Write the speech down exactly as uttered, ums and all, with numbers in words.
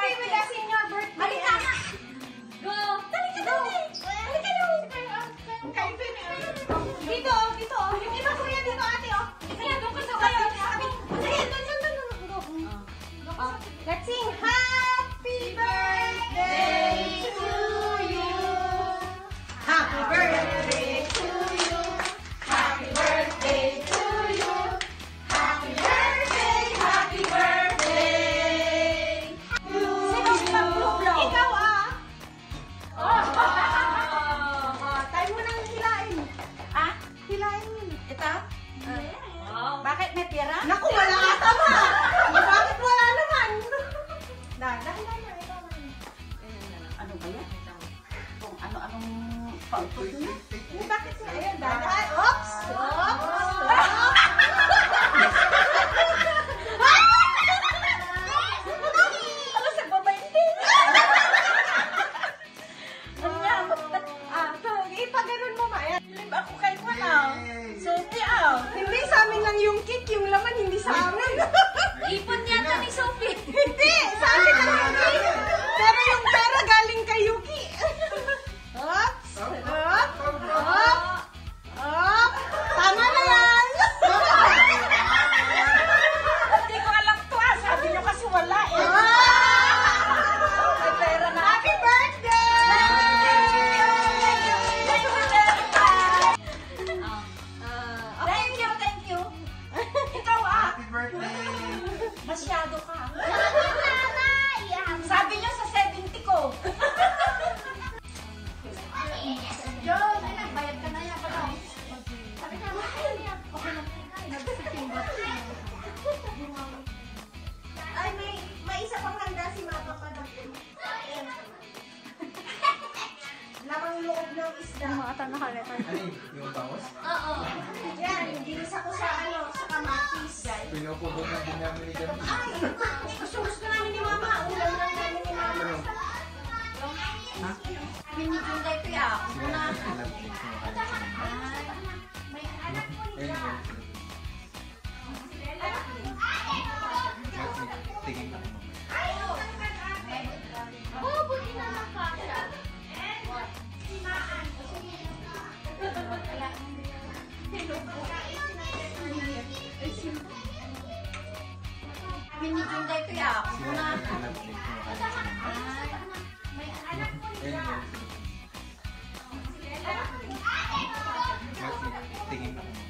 happy with us in your birthday. Halika na. Go. Dali ka, dali. Halika na. Dito, dito. Dito, kuya, dito, ate, oh. Kaya doon ka sa kayo. Sige, doon, doon, doon, doon. Oh, let's sing happy birthday to you. Happy birthday to you. Happy birthday to you. Happy birthday, happy birthday. Sino magpuplo? Ikaw, ah. Oh. Oh, tayo mo nang hilain. Ah? Hilain. Ito? Wow. Bakit may pera? Naku, wala ka tama. Bakit wala naman? Dahil, dahil, dahil. Ano ba yan? Kung ano-anong pang-tuloy. Bakit siya? Ayan, dahil. Oops! Oops! Ano sa babainte? Ano nga? Ah, so, ipaganon mo ma. Live ako kay Kuya. Sophie, ah. Hindi sa amin lang yung cake, yung laman hindi sa amin. Ipon yata ni Sophie. Hindi, sa amin lang yung cake. Pero yung pera galing kay Yuki. Oops! Up! Up! Up! Tama na yan! Hindi ko alam to ah. Sabi nyo kasi wala eh. May pera na. Happy birthday! Thank you, thank you. Ikaw ah. Happy birthday! Masyado ka. Sabi nyo sa seventy ko. John, bayad ka na yan. Sabi na, mahal yan. Ay, may, may isa pang handa si Mama pa na. Lamang loob ng isda. Mga tanahaleta. Ano yun? Yung bangos? Oo. Yan, ginisa ko sa ano, sa kamatis. Pinupubog na din namin ni Gabi. Ay, gusto-gusto namin ni Mama. Ulam lang namin ni Mama. Ha? Kami ni Junday ko ya. Sige na, alam ko yung May anak ko ni Ayun, Mama. ayun. Tingin ako mamaya. Oh, buti na nakasya. Kami ni Junday ko ya. Sige na, alam ko yung Ayun, ayun. Tingin ako mamaya.